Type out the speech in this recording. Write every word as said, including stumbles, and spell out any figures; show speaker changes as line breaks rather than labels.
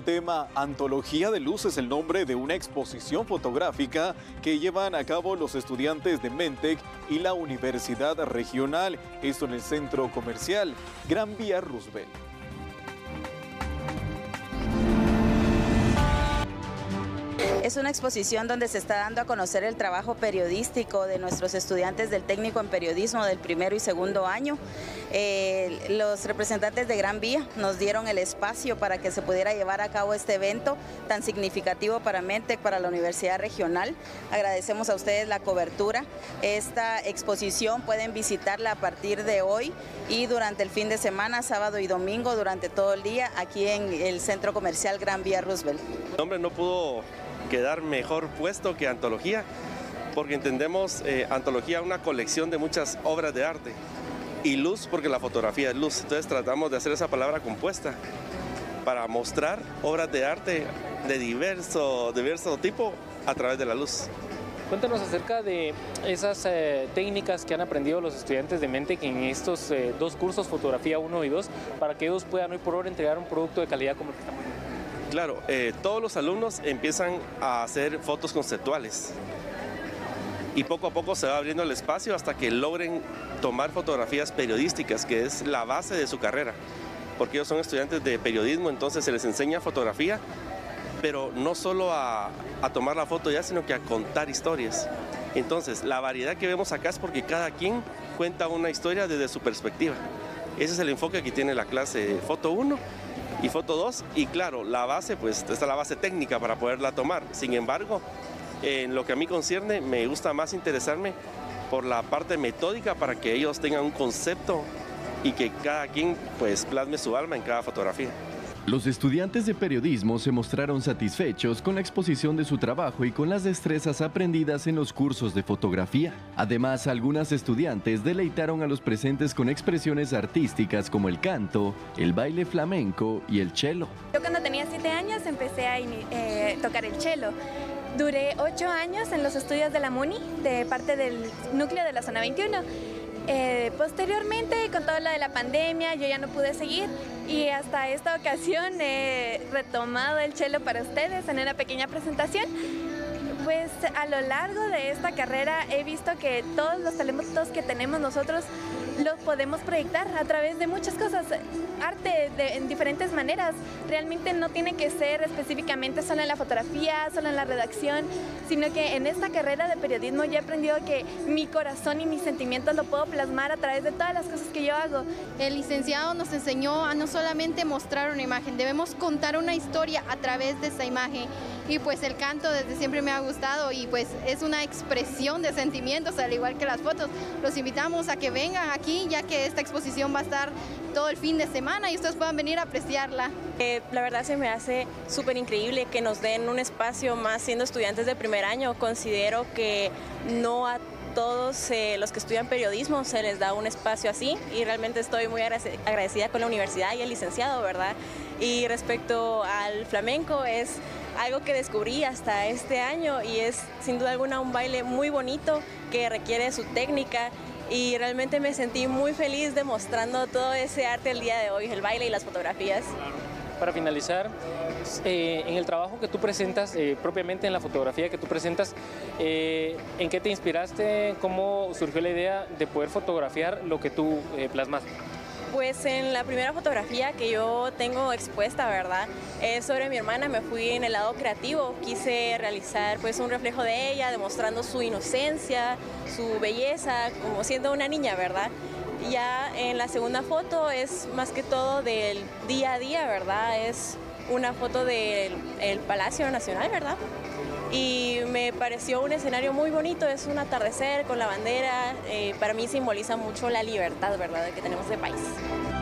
tema Antología de Luz es el nombre de una exposición fotográfica que llevan a cabo los estudiantes de Mentec y la Universidad Regional, esto en el centro comercial Gran Vía Roosevelt.
Es una exposición donde se está dando a conocer el trabajo periodístico de nuestros estudiantes del técnico en periodismo del primero y segundo año. Eh, los representantes de Gran Vía nos dieron el espacio para que se pudiera llevar a cabo este evento tan significativo para Mentec, para la Universidad Regional. Agradecemos a ustedes la cobertura. Esta exposición pueden visitarla a partir de hoy y durante el fin de semana, sábado y domingo, durante todo el día, aquí en el centro comercial Gran Vía Roosevelt.
El hombre no pudo quedar mejor puesto que antología, porque entendemos eh, antología una colección de muchas obras de arte, y luz porque la fotografía es luz. Entonces tratamos de hacer esa palabra compuesta para mostrar obras de arte de diverso, diverso tipo a través de la luz.
Cuéntanos acerca de esas eh, técnicas que han aprendido los estudiantes de Mentec en estos eh, dos cursos, fotografía uno y dos, para que ellos puedan hoy por hoy entregar un producto de calidad como el que estamos viendo.
Claro, eh, todos los alumnos empiezan a hacer fotos conceptuales y poco a poco se va abriendo el espacio hasta que logren tomar fotografías periodísticas, que es la base de su carrera, porque ellos son estudiantes de periodismo, entonces se les enseña fotografía, pero no solo a, a tomar la foto ya, sino que a contar historias. Entonces, la variedad que vemos acá es porque cada quien cuenta una historia desde su perspectiva. Ese es el enfoque que tiene la clase Foto uno y Foto dos, y claro, la base, pues está la base técnica para poderla tomar. Sin embargo, en lo que a mí concierne, me gusta más interesarme por la parte metódica para que ellos tengan un concepto y que cada quien pues plasme su alma en cada fotografía.
Los estudiantes de periodismo se mostraron satisfechos con la exposición de su trabajo y con las destrezas aprendidas en los cursos de fotografía. Además, algunas estudiantes deleitaron a los presentes con expresiones artísticas como el canto, el baile flamenco y el cello.
Yo cuando tenía siete años empecé a eh, tocar el cello. Duré ocho años en los estudios de la MUNI, de parte del núcleo de la zona veintiuno. Eh, posteriormente, con todo lo de la pandemia, yo ya no pude seguir y hasta esta ocasión he retomado el cello para ustedes en una pequeña presentación. Pues a lo largo de esta carrera he visto que todos los talentos que tenemos nosotros los podemos proyectar a través de muchas cosas, arte de, en diferentes maneras. Realmente no tiene que ser específicamente solo en la fotografía, solo en la redacción, sino que en esta carrera de periodismo yo he aprendido que mi corazón y mis sentimientos lo puedo plasmar a través de todas las cosas que yo hago.
El licenciado nos enseñó a no solamente mostrar una imagen, debemos contar una historia a través de esa imagen. Y pues el canto desde siempre me ha gustado y pues es una expresión de sentimientos, al igual que las fotos. Los invitamos a que vengan aquí, ya que esta exposición va a estar todo el fin de semana y ustedes puedan venir a apreciarla.
Eh, la verdad se me hace súper increíble que nos den un espacio más siendo estudiantes de primer año. Considero que no a todos eh, los que estudian periodismo se les da un espacio así y realmente estoy muy agradecida con la universidad y el licenciado, ¿verdad? Y respecto al flamenco, es algo que descubrí hasta este año y es sin duda alguna un baile muy bonito que requiere su técnica y realmente me sentí muy feliz demostrando todo ese arte el día de hoy, el baile y las fotografías.
Para finalizar, eh, en el trabajo que tú presentas, eh, propiamente en la fotografía que tú presentas, eh, ¿en qué te inspiraste? ¿Cómo surgió la idea de poder fotografiar lo que tú eh, plasmaste?
Pues en la primera fotografía que yo tengo expuesta, ¿verdad? Es sobre mi hermana, me fui en el lado creativo, quise realizar pues un reflejo de ella, demostrando su inocencia, su belleza, como siendo una niña, ¿verdad? Ya en la segunda foto es más que todo del día a día, ¿verdad? Es una foto del el Palacio Nacional, ¿verdad? Y me pareció un escenario muy bonito, es un atardecer con la bandera, eh, para mí simboliza mucho la libertad, ¿verdad?, que tenemos de país.